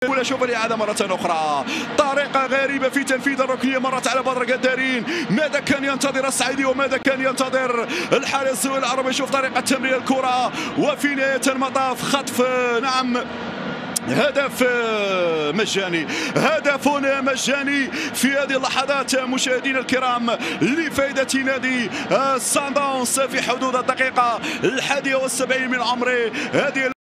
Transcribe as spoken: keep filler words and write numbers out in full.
ولا شوف الإعادة مرة أخرى، طريقة غريبة في تنفيذ الركنية، مرت على بدر قدارين. ماذا كان ينتظر الصعيدي وماذا كان ينتظر الحارس العربي؟ شوف طريقة تمرير الكرة وفي نهاية المطاف خطف، نعم هدف مجاني، هدف مجاني في هذه اللحظات مشاهدينا الكرام لفائدة نادي سان داونز في حدود الدقيقة الحادية والسبعين من عمره. هذه